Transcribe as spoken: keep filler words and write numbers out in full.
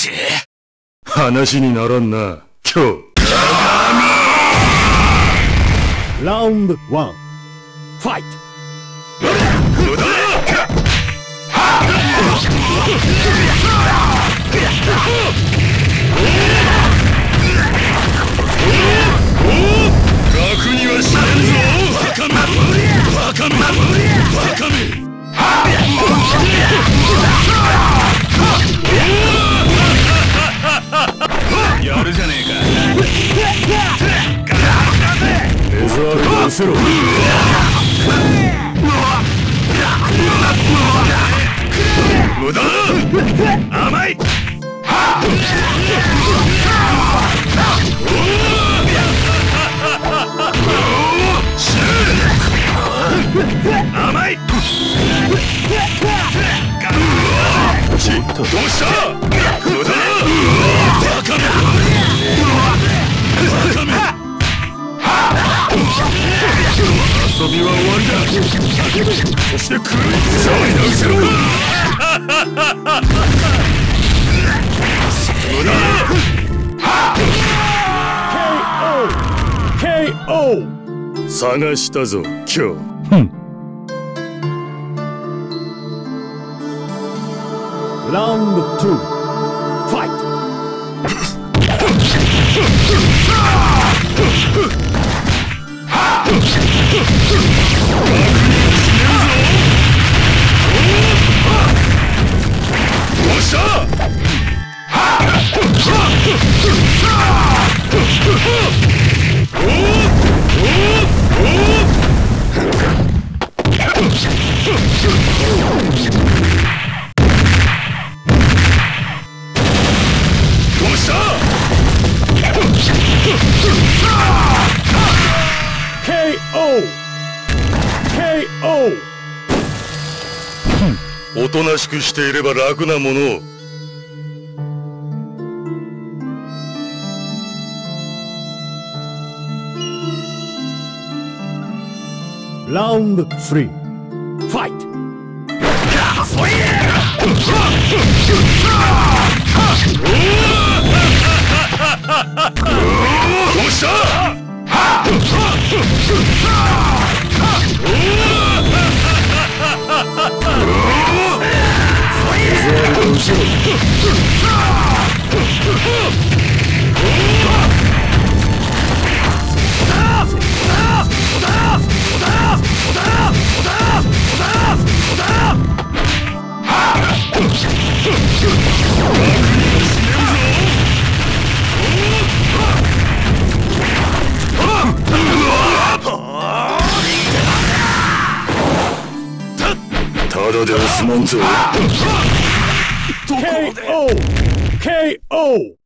ち話にならんな、今日。 ラウンドワン、ファイト。 無駄だ。楽にはしねえぞ、バカめ、バカめ、バカめ。やるじゃねえか。レザールをせろ。無駄だ。甘い。甘い。ちょっとどうした。無駄だ。バカめ。バカめ。遊びは終わりだ。そして来る。騒いだうせろ。無駄だ。 ケーオー。 探したぞ、今日。 ラウンドツー、ファイト。 どうした。 ケーオー。ケーオー。 おとなしくしていれば楽なものを。 ラウンドスリー、ファイト。 どうした。ただでは済まんぞ。 ケーオー。ケーオー。